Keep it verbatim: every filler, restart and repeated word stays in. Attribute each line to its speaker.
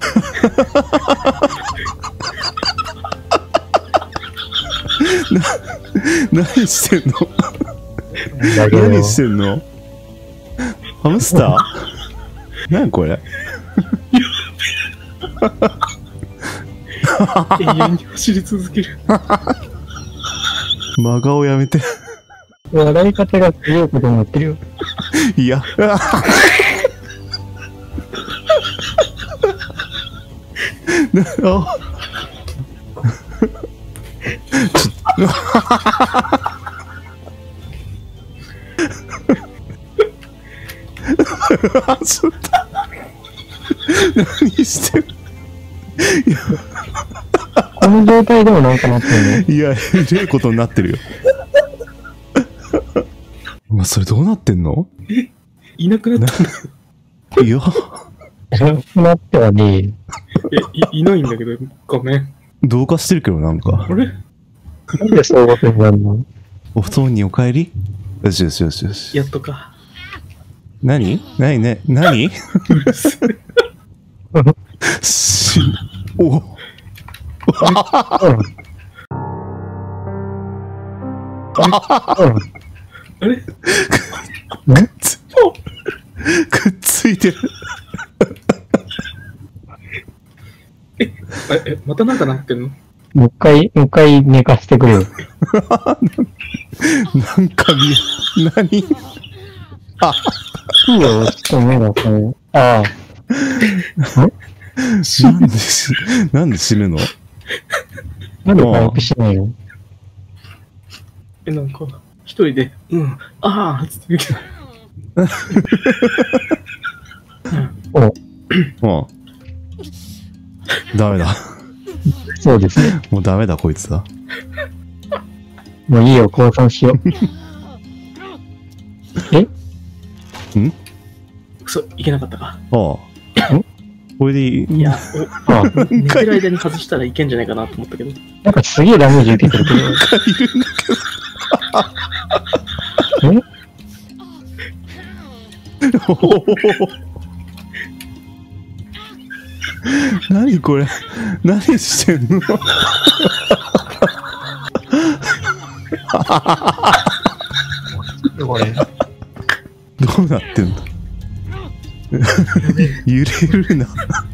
Speaker 1: な、何してんの？何してんの？ハムスター？何これ？
Speaker 2: 永遠に走り続ける。
Speaker 1: 真顔やめて。
Speaker 3: 笑い方がすごいことになってるよ。
Speaker 1: いや。なあ。ちょっと何してる？いや
Speaker 3: この状態でもなんかなってるね。
Speaker 1: いや、えれえことになってるよ。まあ、それどうなってんの？
Speaker 2: え、いなくなったんだ。
Speaker 1: いや、
Speaker 3: いなくなってはねえ。
Speaker 2: え、い、いないんだけど、ごめん。
Speaker 1: 同化してるけど、なんか。
Speaker 2: あれ？
Speaker 3: なんでそういうことになるの？
Speaker 1: お布団にお帰り？よしよしよしよし。
Speaker 2: やっとか。
Speaker 1: 何？何ね？何？し、お
Speaker 3: うん
Speaker 2: あれ？
Speaker 1: くっつ、くっついてる。
Speaker 2: え、あえ、またなんかなってんの？
Speaker 3: もう一回、もう一回寝かしてくれよ。
Speaker 1: なんか見え、何？あ、
Speaker 3: いいよ、ちょっと目がこう。ああ。
Speaker 1: なんでし、なんで死ぬの？
Speaker 3: なんで回復しないの？
Speaker 2: え、なんか、一人で、うん、ああつって言うけど。
Speaker 3: お、
Speaker 1: もう、ダメだ。
Speaker 3: そうですね。
Speaker 1: もうダメだ、こいつだ。
Speaker 3: もういいよ、降参しよう。え？
Speaker 1: ん？
Speaker 2: くそ、いけなかったか。
Speaker 1: ああ。これでいい？
Speaker 2: いや、お、
Speaker 3: ああ、
Speaker 2: 寝てる間に外したらいけんじゃないかなと思ったけど。
Speaker 3: なんかすげえダメージ受けてるけど。
Speaker 1: いるんだけど。おお。何これ？何してんの？
Speaker 3: これ。
Speaker 1: どうなってんの？揺れるな。